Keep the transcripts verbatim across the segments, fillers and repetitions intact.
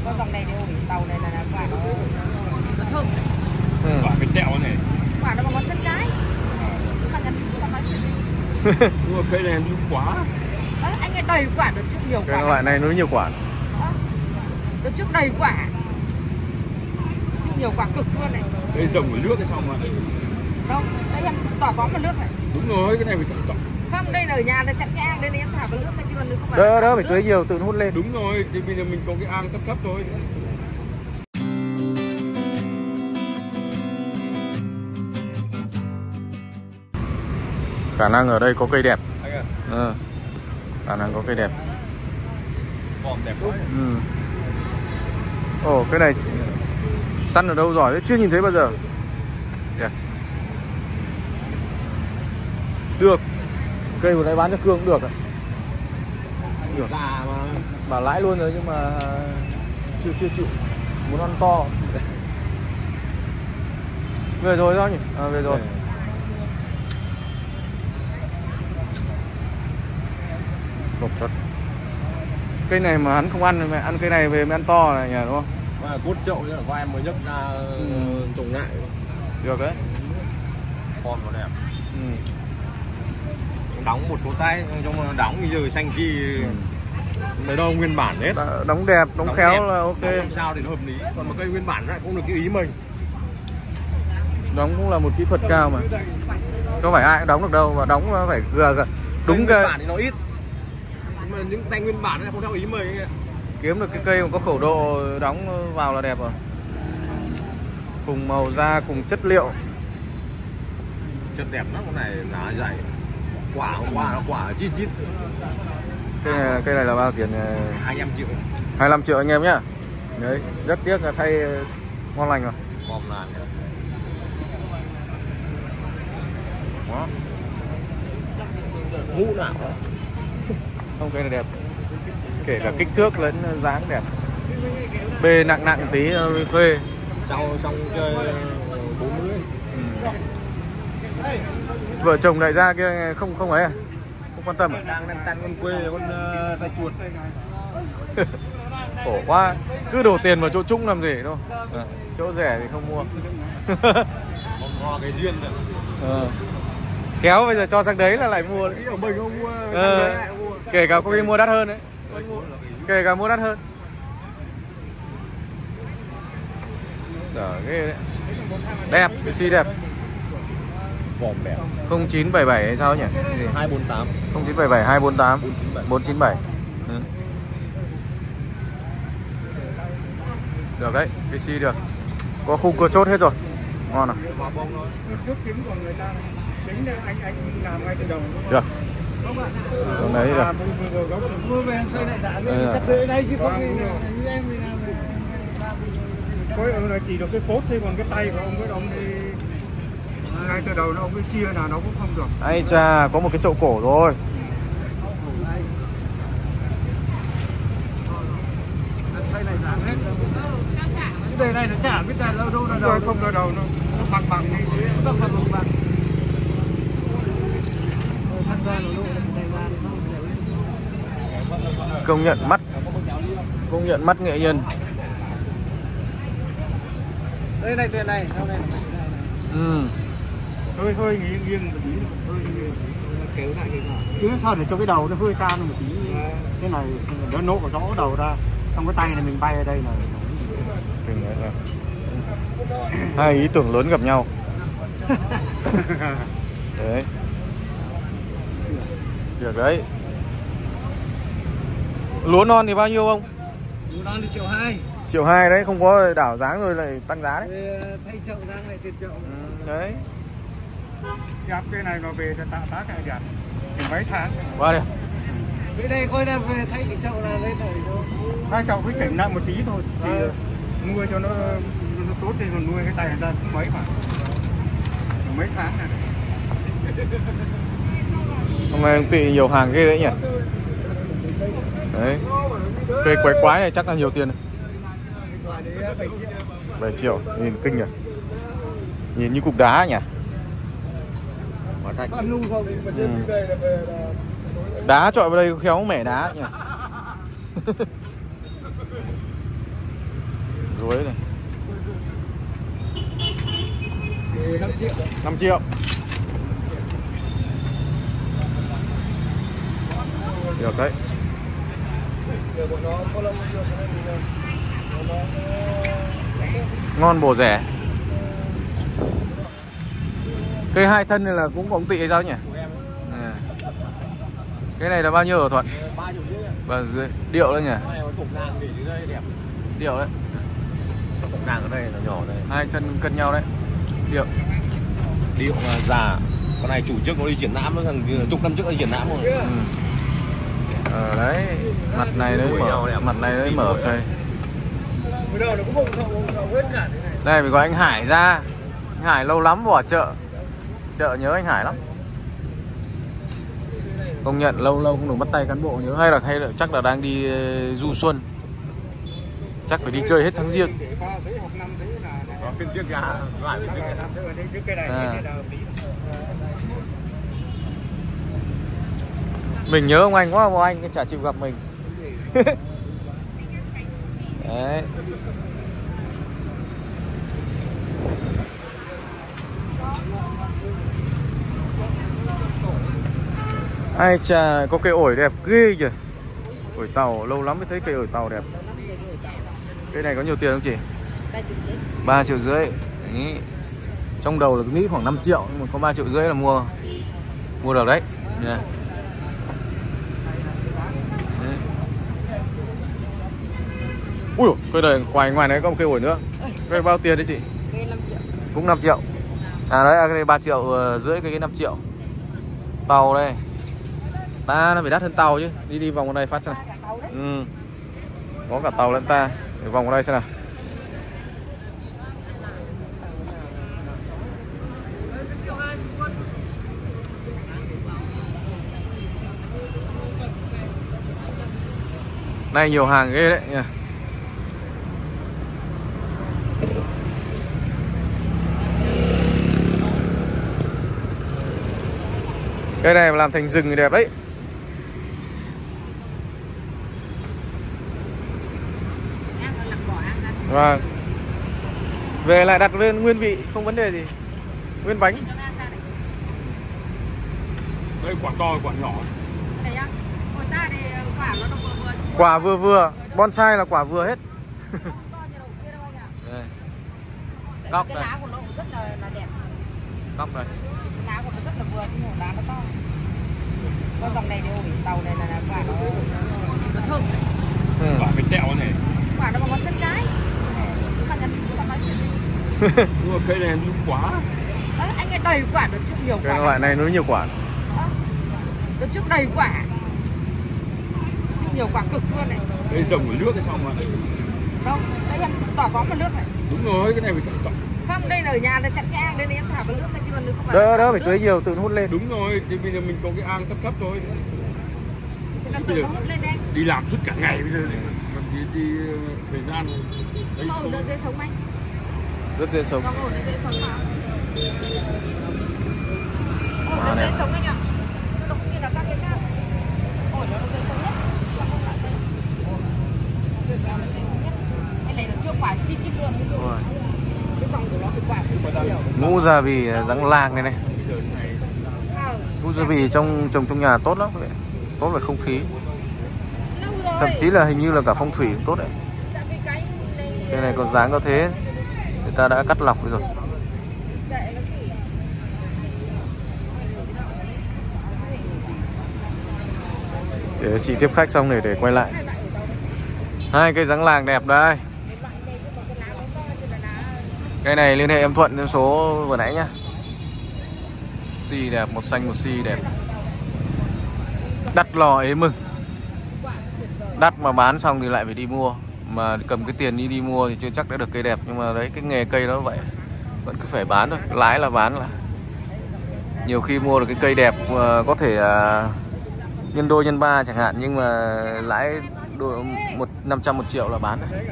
có dòng này thì ổi tàu này là quả nó nó thơm. Ừ. Quả cái tẹo này. Quả nó bằng ngón chân cái. Nếu mà nhắn tin cũng nói chuyện. Nhưng mà cây này nó quá. À, anh ấy đầy quả, đợt trước nhiều quả. Cái loại này nó nhiều quả. À, đợt trước đầy quả. Đợt trước nhiều quả cực luôn này. Cây rồng ở nước hay sao mà? Đâu, đây em tỏ có một nước này. Đúng rồi, cái này phải tỏ. Không, đây là ở nhà là chặn cái ang, đây là em thả vào nước này chứ còn nước không phải. Đỡ đỡ phải tưới nhiều tự nó hút lên. Đúng rồi, thì bây giờ mình có cái ang thấp thấp thôi. Khả năng ở đây có cây đẹp. Anh à? Ừ. Khả năng có cây đẹp. Vòm đẹp quá. Ừ. Ồ, cái này săn ở đâu giỏi, chưa nhìn thấy bao giờ. Đẹp. Được. Cây của này bán cho Cương cũng được ạ. Được. Già mà. Bảo lãi luôn rồi nhưng mà chưa chưa chịu. Muốn ăn to. Về rồi sao nhỉ? À, về rồi. Cục thật. Cây này mà hắn không ăn, mẹ ăn cây này về mới ăn to này nhỉ, đúng không? Và cốt chậu chứ của em mới nhấc ra ừ. trồng lại. Được đấy. Con nó đẹp. Ừ. Đóng một số tay, trong đóng bây giờ xanh chi mấy đâu nguyên bản hết. Đóng đẹp, đóng, đóng khéo đẹp. Là ok. Đóng làm sao thì nó hợp lý. Còn một cây nguyên bản lại cũng được cái ý mình. Đóng cũng là một kỹ thuật cao mà. Không phải ai cũng đóng được đâu, và đóng nó phải gờ gờ. Đúng cái cái nguyên bản thì nó ít. Nhưng mà những tay nguyên bản này không theo ý mình. Kiếm được cái cây mà có khẩu độ đóng vào là đẹp rồi. Cùng màu da, cùng chất liệu. Chất đẹp lắm, con này lá dày. Quả hôm qua nó quả chít chít. Cây này, cây này là bao tiền? hai mươi lăm triệu. hai mươi lăm triệu anh em nhá. Đấy, rất tiếc là thay ngon lành rồi. Bom làn. Đó. Mũ nào đó. Không, cây này đẹp. Kể cả kích thước lẫn dáng đẹp. Bê nặng nặng tí phê. Sau xong chơi bốn mươi. Ừ. Vợ chồng đại gia kia không không ấy à? Không quan tâm à? Đang đang tăn con quê con uh, tay chuột. Khổ quá. Cứ đổ tiền vào chỗ trũng làm gì đâu. À, chỗ rẻ thì không mua. Không có cái duyên rồi. À. Khéo bây giờ cho sang đấy là lại mua. Ở mình không mua. À. Kể cả có khi mua đắt hơn đấy. Kể cả mua đắt hơn. Sợ ghê đấy. Đẹp, cái xi đẹp. Vòm đẹp. không chín bảy bảy hay sao nhỉ? hai bốn tám. không chín bảy bảy hai bốn tám bốn chín bảy. Ừ. Được đấy, cái xi được. Có khung cơ chốt hết rồi. Ngon à? Trước kiếm của người ta tính anh anh làm ngay từ đầu. Được. Còn đấy được. Mua về xây lại giả rồi cắt dưới đây chứ không như em coi là chỉ được cái cốt thôi, còn cái tay của ông với ông thì ngay từ đầu nó ông cái chia nào nó cũng không được. Ai cha, có một cái chậu cổ rồi. Xây này giả hết. Cái đề này nó chả biết là đâu đâu là đầu, không là đầu nó bằng bằng như thế, nó bằng bằng bằng. Công nhận mắt. Công nhận mắt nghệ nhân. Đây này, đây này, đây này. Ừ. Hơi hơi nghiêng nghiêng một tí, hơi nghiêng. Kéo lại cái nào. Cứ sao để cho cái đầu nó hơi cao một tí. Cái này nó nốt rõ đầu ra. Xong cái tay này mình bay ở đây là hai ý tưởng lớn gặp nhau. Đấy. Được đấy. Lúa non thì bao nhiêu không? Lúa non thì triệu hai. Triệu hai đấy, không có đảo dáng rồi lại tăng giá đấy. Thay chậu đang lại tiền chậu. Ừ, đấy. Gặp cái này nó về tạo tác lại đẹp. Chỉ mấy tháng. Qua đi. Cái đây coi là về thay cái chậu là lên rồi thôi. Hai chậu cứ chỉnh lại một tí thôi. Thì à. Nuôi cho nó, nó tốt thì còn nuôi cái tay người ta cũng mấy mà. Mấy tháng này. Hôm nay bị nhiều hàng ghê đấy nhỉ. Đấy. Cây quái quái này chắc là nhiều tiền này. bảy triệu, nhìn kinh nhỉ. Nhìn như cục đá nhỉ. Ừ. Đá trọi vào đây khéo mẻ đá nhỉ. Ruối này. năm triệu. năm triệu. Được đấy. Ngon bổ rẻ. Cây hai thân này là cũng có tị hay sao nhỉ? À. Cái này là bao nhiêu hả Thuận? ba triệu rưỡi. Và điệu đấy nhỉ? Cái này cục nàng để dưới đây đẹp. Điệu đấy. Cục nàng ở đây là nhỏ đây. Hai thân cân nhau đấy. Điệu. Điệu mà già. Con này chủ trước nó đi triển lãm, nó thằng chục năm trước nó đi triển lãm rồi. Ừ. Ờ đấy, mặt này đấy mở, mặt này đấy mở cây. Đây phải gọi anh Hải ra. Anh Hải lâu lắm bỏ chợ. Chợ nhớ anh Hải lắm. Công nhận lâu lâu không được bắt tay cán bộ nhớ, hay là hay là chắc là đang đi uh, du xuân. Chắc phải đi chơi hết tháng Giêng. Có phiên trước ra, loại phiên trước này. À. Mình nhớ ông anh quá, mà anh chả chịu gặp mình. Đấy. Ai chà, có cây ổi đẹp ghê kìa. Ổi tàu, lâu lắm mới thấy cây ổi tàu đẹp. Cây này có nhiều tiền không chị? ba triệu rưỡi. Đấy. Trong đầu là cứ nghĩ khoảng năm triệu, nhưng mà có ba triệu rưỡi là mua mua được đấy. Yeah. Ui, cây này ngoài ngoài này có một cây ổi nữa. Cây bao tiền đấy chị? Cây năm triệu. Cũng năm triệu. À đấy, cái này ba triệu rưỡi, cái năm triệu. Tàu đây. Ta nó phải đắt hơn tàu chứ. Đi đi vòng vào đây phát xem nào. Ừ. Có cả tàu lẫn ta. Để vòng vào đây xem nào. Này nhiều hàng ghê đấy nha. Cái này mà làm thành rừng thì đẹp đấy. Vâng. Về lại đặt lên nguyên vị, không vấn đề gì. Nguyên bánh. Đây quả to, quả nhỏ. Quả vừa vừa, bonsai là quả vừa hết. Đây. Góc đây. Góc đây. Lá của nó rất là vừa, nhưng mà lá nó to. Con dòng này thì ổi tàu này là quả nó nó thơm. Ừ. Quả cái tẹo này. Quả nó bằng ngón chân cái. Mà nhà mình cũng nói chuyện. Nhưng mà cây này nó quá. Đấy, anh ấy đầy quả, đợt trước nhiều quả. Cái loại này nó nhiều quả. Đợt trước đầy quả. Trước nhiều quả cực luôn này. Đây rồng ở nước hay sao mà. Đâu, đây em tỏ có một nước này. Đúng rồi, cái này phải tỏ. Không, đây là ở nhà là chặn cái ang, đây là em thả vào nước này chứ còn nước không phải. Đỡ đỡ phải tưới nhiều tự nó hút lên. Đúng rồi, thì bây giờ mình có cái ang thấp thấp thôi. Thì nó tự nó hút lên em. Đi làm suốt cả ngày bây giờ còn đi, đi thời gian. Mà ổi nó dễ sống anh. Rất dễ sống. Còn ổi nó dễ sống mà. Ổi nó dễ sống anh ạ. Nó không như là các cái khác. Ổi nó dễ sống nhất. Là không phải thế. Nó dễ sống nhất. Cái này là chưa quả chi chít luôn. Rồi. Cái dòng của nó thì quả cũng rất nhiều. Ngũ gia bì răng lang này này. Ngũ gia bì trong trồng trong nhà tốt lắm, tốt về không khí. Thậm chí là hình như là cả phong thủy cũng tốt đấy. Cái này có dáng có thế, người ta đã cắt lọc rồi. Để chị tiếp khách xong để để quay lại. Hai cây dáng làng đẹp đây. Cây này liên hệ em Thuận đến số vừa nãy nhá. Xì đẹp, một xanh một xì đẹp. Đắt lò ế mừng. Đắt mà bán xong thì lại phải đi mua. Mà cầm cái tiền đi đi mua thì chưa chắc đã được cây đẹp. Nhưng mà đấy, cái nghề cây nó vậy. Vẫn cứ phải bán thôi, lái là bán là. Nhiều khi mua được cái cây đẹp có thể uh, nhân đôi nhân ba chẳng hạn. Nhưng mà lãi đôi, một, năm trăm một triệu là bán rồi.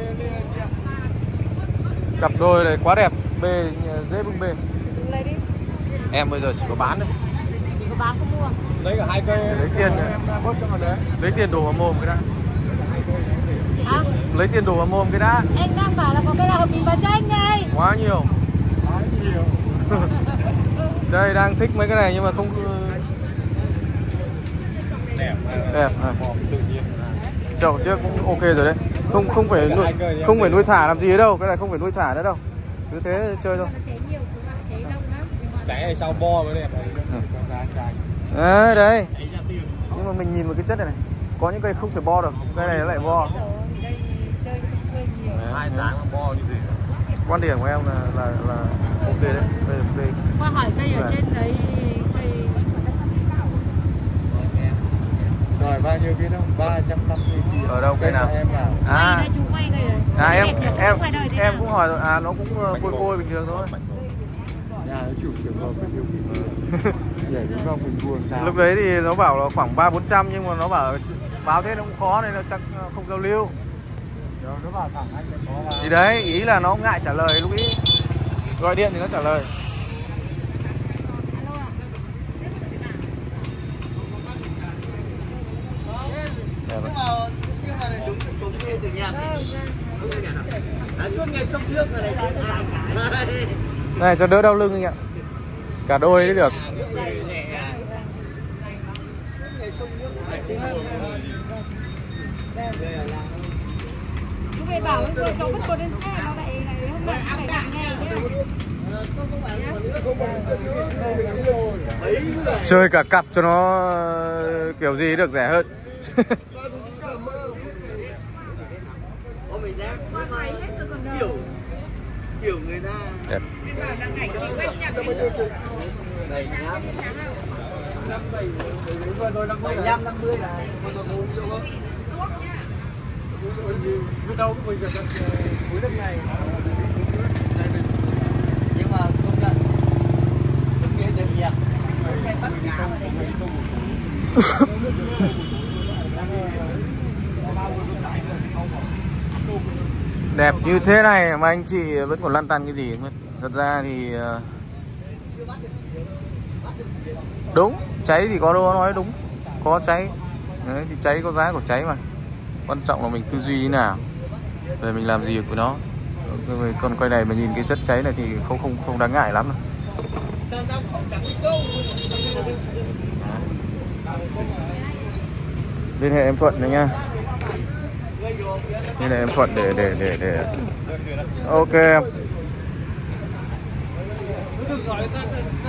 Cặp đôi này quá đẹp, bê dễ bưng bê. Em bây giờ chỉ có bán thôi. Chỉ có bán không mua. Lấy cả hai cây. Lấy tiền, lấy tiền đổ vào mồm cái đã. À? lấy tiền đổ vào mồm cái đã. Anh đang bảo là có cái nào hợp lý vào cho anh đây. Quá nhiều. Quá nhiều. Đây đang thích mấy cái này nhưng mà không Đẹp. đẹp này. Tự nhiên. Chậu trước cũng ok rồi đấy. Không không phải nuôi không phải nuôi thả làm gì đâu, cái này không phải nuôi thả nữa đâu. Cứ thế chơi thôi. Trái này sao bo mới đẹp này. Đấy đấy. Nhưng mà mình nhìn vào cái chất này này, có những cây không thể bo được, cây này nó lại bo. Hai tháng mà bo như thế. Quan điểm của em là là là ok đấy. Đây là cây. Qua hỏi cây ở trên đấy, cây Rồi bao nhiêu kia đâu? ba trăm năm mươi nghìn. Ở đâu cây nào? Em nào? À, đây chú quay cây này. à em Đẹp, em ngoài đời thế em nào? cũng hỏi rồi, à nó cũng phôi phôi bình thường thôi. Nhà nó chủ xưởng vào cái điều gì để chúng con mình buồn sao? Lúc đấy thì nó bảo là khoảng ba bốn trăm nhưng mà nó bảo báo thế nó cũng khó nên là chắc không giao lưu. Rồi nó bảo thẳng anh sẽ có là... Thì đấy, ý là nó cũng ngại trả lời lúc ý. Gọi điện thì nó trả lời. Nhưng mà chúng xuống như từ nhà. Suốt ngày sông nước rồi này. Này cho đỡ đau lưng anh ạ. Cả đôi đấy được. Chú về bảo với người cháu vứt cô lên xe nó lại lại hôm nay phải nặng nghe nhé. Chơi cả cặp cho nó kiểu gì được rẻ hơn. Kiểu kiểu người ta Đẹp. bảy nhám bảy nhám năm mươi là Biết đâu cũng mình gần cuối năm ngày. nhưng mà công nhận những cái đều nhiệt cái bắt cá ở đây Đẹp như thế này mà anh chị vẫn còn lăn tăn cái gì mất. Thật ra thì đúng, cháy thì có đâu nói đúng. Có cháy. Đấy, thì cháy có giá của cháy mà. Quan trọng là mình tư duy thế nào. Rồi mình làm gì được với nó. Còn quay này mà nhìn cái chất cháy này thì không không không đáng ngại lắm đâu. Liên hệ em Thuận này nha. Liên hệ em Thuận để để để để. Ok em.